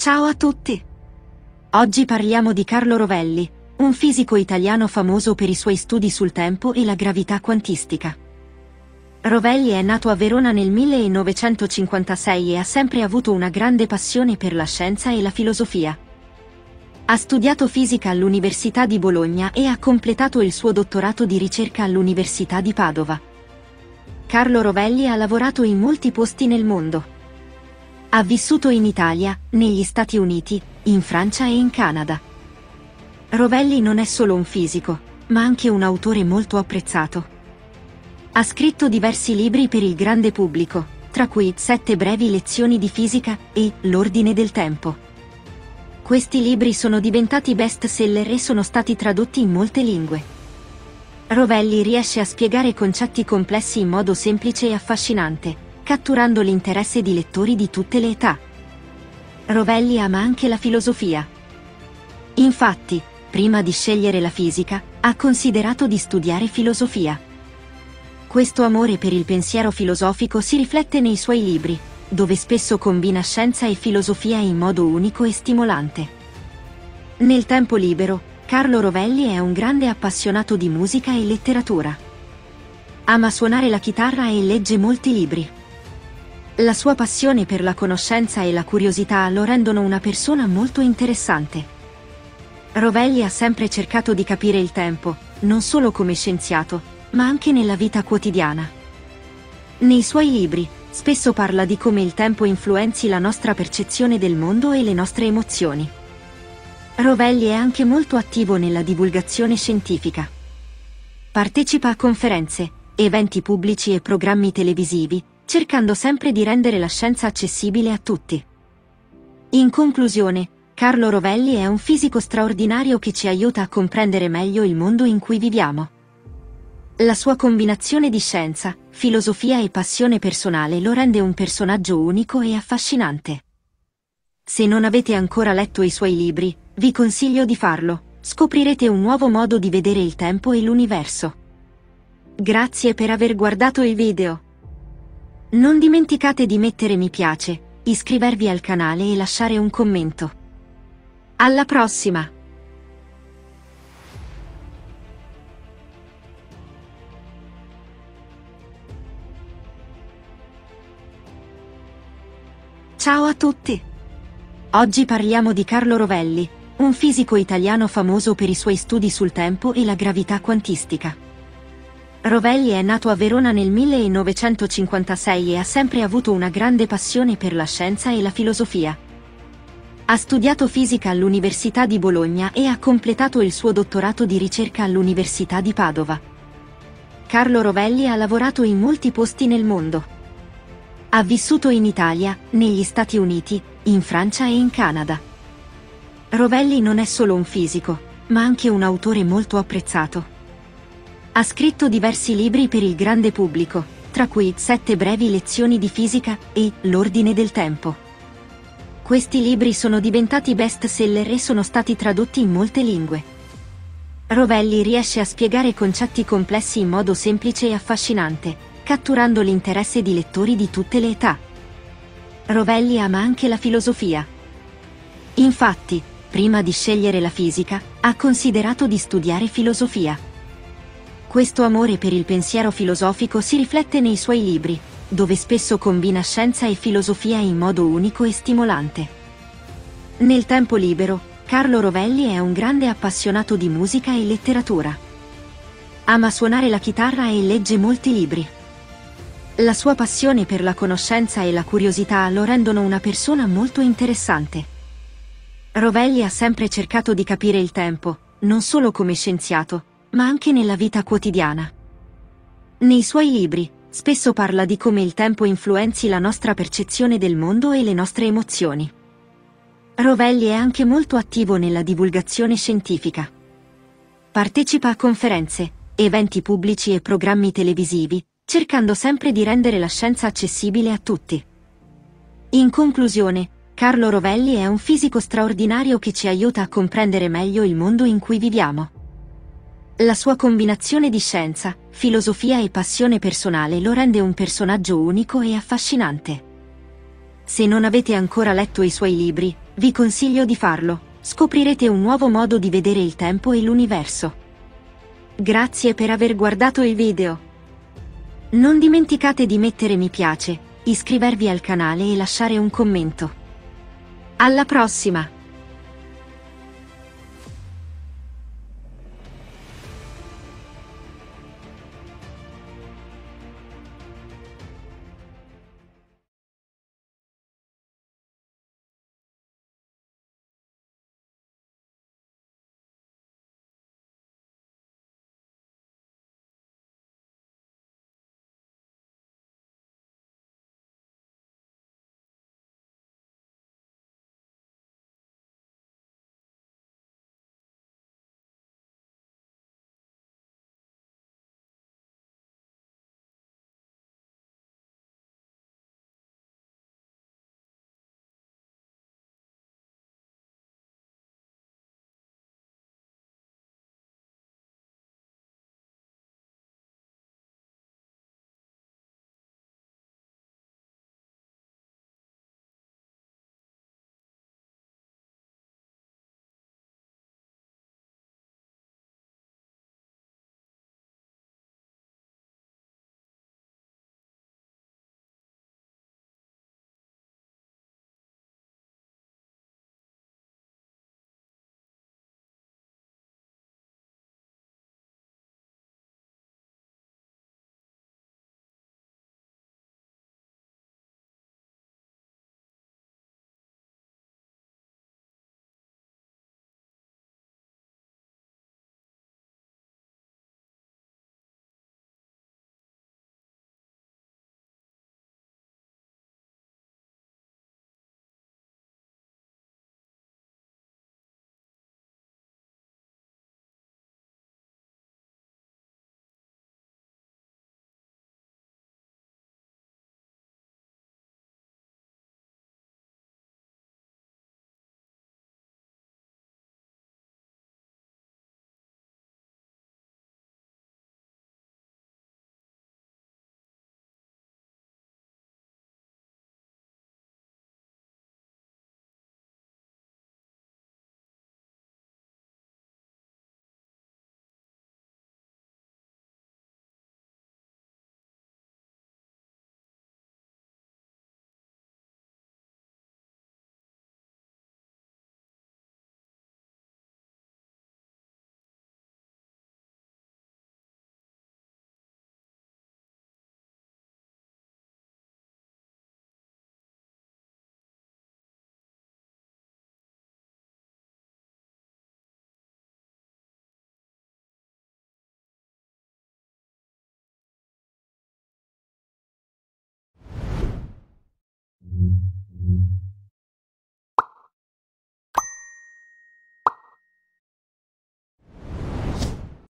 Ciao a tutti! Oggi parliamo di Carlo Rovelli, un fisico italiano famoso per i suoi studi sul tempo e la gravità quantistica. Rovelli è nato a Verona nel 1956 e ha sempre avuto una grande passione per la scienza e la filosofia. Ha studiato fisica all'Università di Bologna e ha completato il suo dottorato di ricerca all'Università di Padova. Carlo Rovelli ha lavorato in molti posti nel mondo. Ha vissuto in Italia, negli Stati Uniti, in Francia e in Canada. Rovelli non è solo un fisico, ma anche un autore molto apprezzato. Ha scritto diversi libri per il grande pubblico, tra cui 7 brevi lezioni di fisica e L'ordine del tempo. Questi libri sono diventati best-seller e sono stati tradotti in molte lingue. Rovelli riesce a spiegare concetti complessi in modo semplice e affascinante, catturando l'interesse di lettori di tutte le età. Rovelli ama anche la filosofia. Infatti, prima di scegliere la fisica, ha considerato di studiare filosofia. Questo amore per il pensiero filosofico si riflette nei suoi libri, dove spesso combina scienza e filosofia in modo unico e stimolante. Nel tempo libero, Carlo Rovelli è un grande appassionato di musica e letteratura. Ama suonare la chitarra e legge molti libri. La sua passione per la conoscenza e la curiosità lo rendono una persona molto interessante. Rovelli ha sempre cercato di capire il tempo, non solo come scienziato, ma anche nella vita quotidiana. Nei suoi libri, spesso parla di come il tempo influenzi la nostra percezione del mondo e le nostre emozioni. Rovelli è anche molto attivo nella divulgazione scientifica. Partecipa a conferenze, eventi pubblici e programmi televisivi, cercando sempre di rendere la scienza accessibile a tutti. In conclusione, Carlo Rovelli è un fisico straordinario che ci aiuta a comprendere meglio il mondo in cui viviamo. La sua combinazione di scienza, filosofia e passione personale lo rende un personaggio unico e affascinante. Se non avete ancora letto i suoi libri, vi consiglio di farlo, scoprirete un nuovo modo di vedere il tempo e l'universo. Grazie per aver guardato il video. Non dimenticate di mettere mi piace, iscrivervi al canale e lasciare un commento. Alla prossima! Ciao a tutti! Oggi parliamo di Carlo Rovelli, un fisico italiano famoso per i suoi studi sul tempo e la gravità quantistica. Rovelli è nato a Verona nel 1956 e ha sempre avuto una grande passione per la scienza e la filosofia. Ha studiato fisica all'Università di Bologna e ha completato il suo dottorato di ricerca all'Università di Padova. Carlo Rovelli ha lavorato in molti posti nel mondo. Ha vissuto in Italia, negli Stati Uniti, in Francia e in Canada. Rovelli non è solo un fisico, ma anche un autore molto apprezzato. Ha scritto diversi libri per il grande pubblico, tra cui 7 brevi lezioni di fisica e L'ordine del tempo. Questi libri sono diventati best-seller e sono stati tradotti in molte lingue. Rovelli riesce a spiegare concetti complessi in modo semplice e affascinante, catturando l'interesse di lettori di tutte le età. Rovelli ama anche la filosofia. Infatti, prima di scegliere la fisica, ha considerato di studiare filosofia. Questo amore per il pensiero filosofico si riflette nei suoi libri, dove spesso combina scienza e filosofia in modo unico e stimolante. Nel tempo libero, Carlo Rovelli è un grande appassionato di musica e letteratura. Ama suonare la chitarra e legge molti libri. La sua passione per la conoscenza e la curiosità lo rendono una persona molto interessante. Rovelli ha sempre cercato di capire il tempo, non solo come scienziato, ma anche nella vita quotidiana. Nei suoi libri, spesso parla di come il tempo influenzi la nostra percezione del mondo e le nostre emozioni. Rovelli è anche molto attivo nella divulgazione scientifica. Partecipa a conferenze, eventi pubblici e programmi televisivi, cercando sempre di rendere la scienza accessibile a tutti. In conclusione, Carlo Rovelli è un fisico straordinario che ci aiuta a comprendere meglio il mondo in cui viviamo. La sua combinazione di scienza, filosofia e passione personale lo rende un personaggio unico e affascinante. Se non avete ancora letto i suoi libri, Vi consiglio di farlo, scoprirete un nuovo modo di vedere il tempo e l'universo. Grazie per aver guardato il video. Non dimenticate di mettere mi piace, iscrivervi al canale e lasciare un commento. Alla prossima!